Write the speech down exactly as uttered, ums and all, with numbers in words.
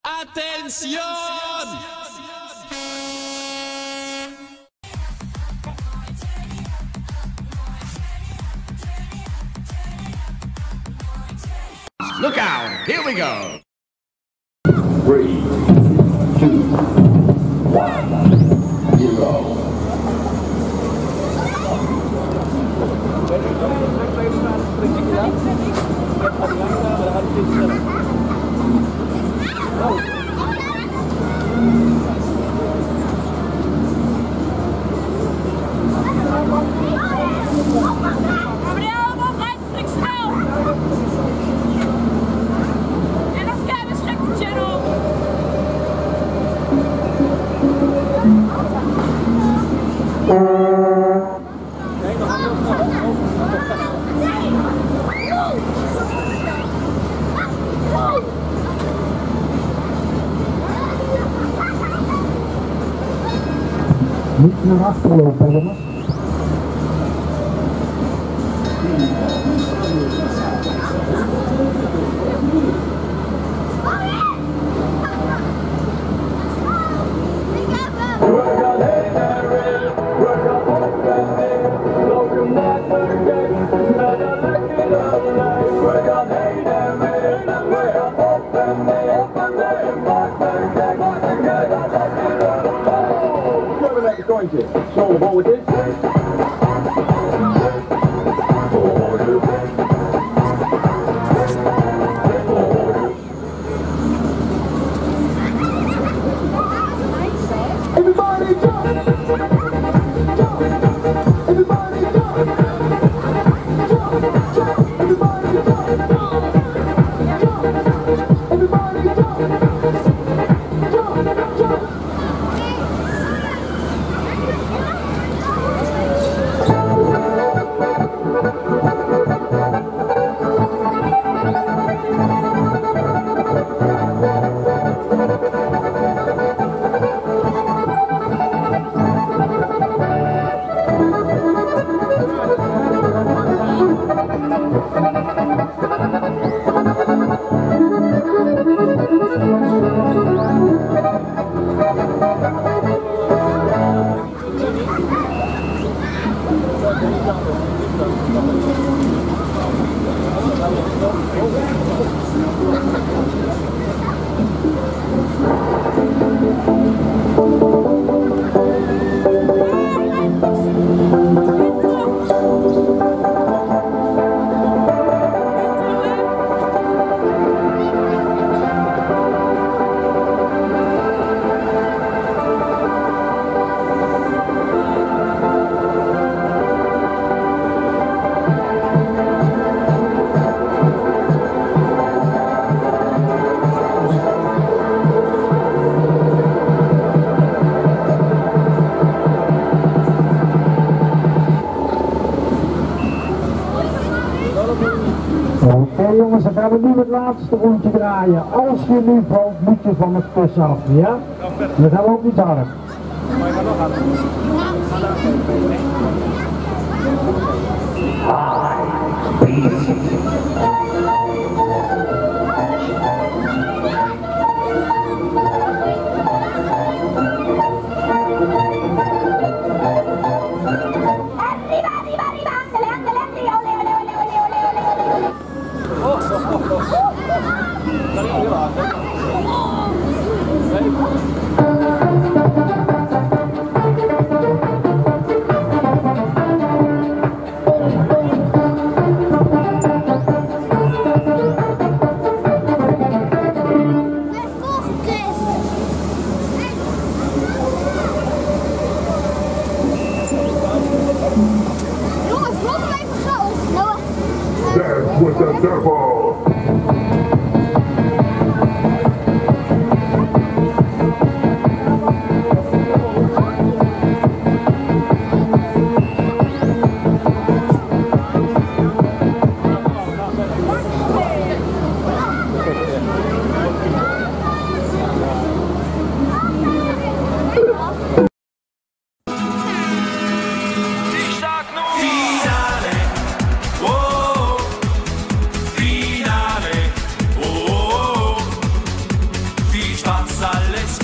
Attention! Look out! Here we go! Three, two, one, zero. Abonneer op RideFreaksNL. En op Kermis channel. Niet naar achter lopen, jongens. Zo, voor dit. Everybody jump! Jump! Everybody jump! Jump! Jump! Everybody jump! Jump! Everybody jump! Jump! Jump! Oké jongens, dan gaan we nu het laatste rondje draaien. Als je nu valt, moet je van het kussen af, ja? Dan gaan we ook niet hard. alles